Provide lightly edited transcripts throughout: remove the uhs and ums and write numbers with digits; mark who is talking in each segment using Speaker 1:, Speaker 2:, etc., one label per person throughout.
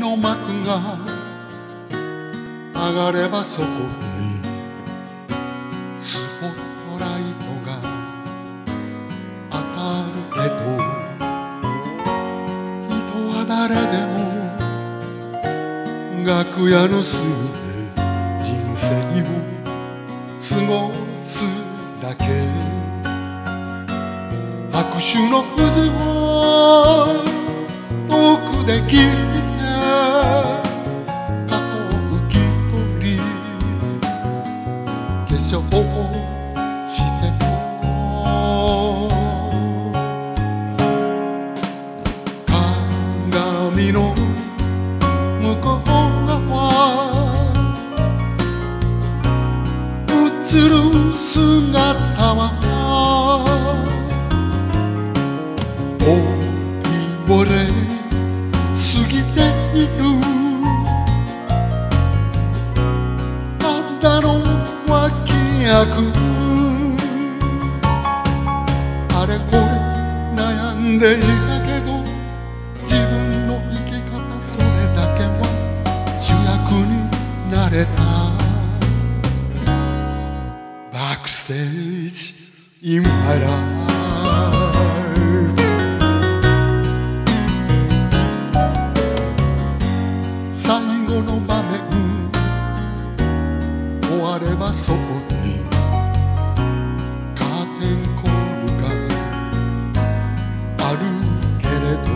Speaker 1: の幕が上がればそこにスポットライトが当たるけど、人は誰でも楽屋の隅で人生を過ごすだけ。拍手の渦を遠くで聞いて加藤浮き取り化粧をしても鏡の向こう側映る姿は溺れ過ぎている。ただの脇役あれこれ悩んでいたけど、自分の生き方それだけは主役になれた。バックステージ in my life。最後の場面終わればそこにカーテンコールがあるけれど、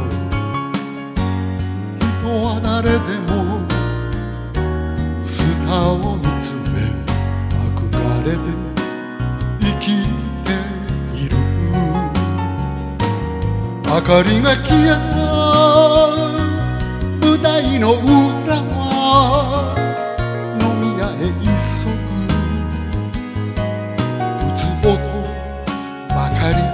Speaker 1: 人は誰でもスターを見つめ憧れて生きている。明かりが消えた舞台の裏は飲み屋へ急ぐ靴音ばかり。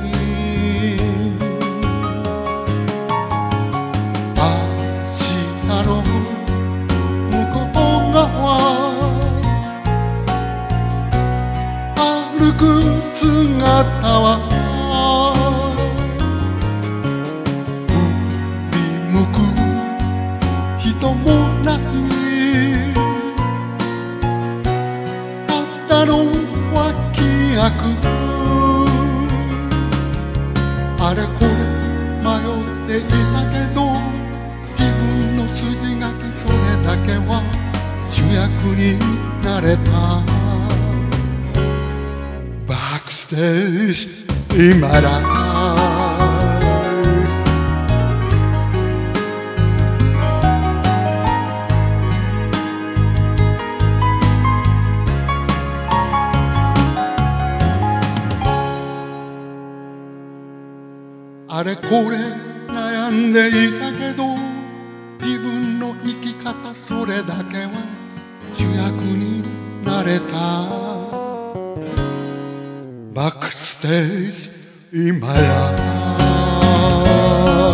Speaker 1: 明日の向こう側歩く姿は人もない。ただの脇役あれこれ迷っていたけど、自分の筋書きそれだけは主役になれた。バックステージ in my life。あれこれ悩んでいたけど、自分の生き方それだけは主役になれた。バックステージ in my life。